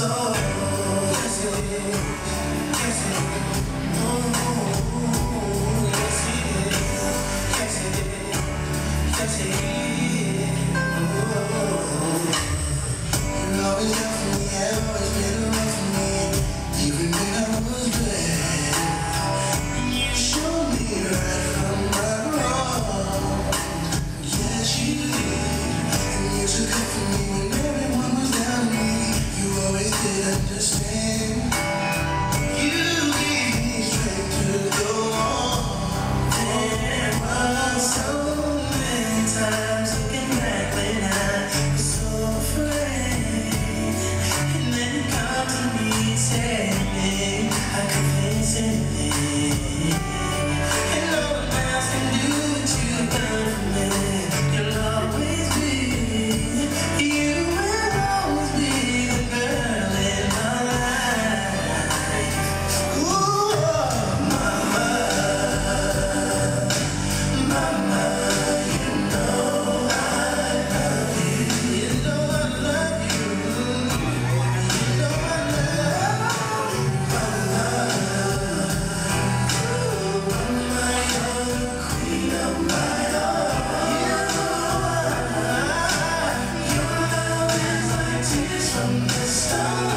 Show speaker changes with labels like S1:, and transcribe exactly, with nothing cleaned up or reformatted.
S1: soul. Yes, it is. Yes, it is. Oh, yes, it is. Yes, it is. Yes, it is. Oh. You're always there for me, always been around for me, even when I was bad. And you showed me right from right wrong. Yes, you did. And you took it for me when everyone was down on me. You always did understand. You gave me strength to go on. There were so many times looking back when I was so afraid. And then you come to me and said, babe, I could face anything. And no one else can do what you've done for me. You'll always be, you will always be the girl in my life. Ooh, mama, mama, you know I love you. You know I love you. You know I love you. Mama, mama, you're the queen of my heart. Your love is like tears from the stars.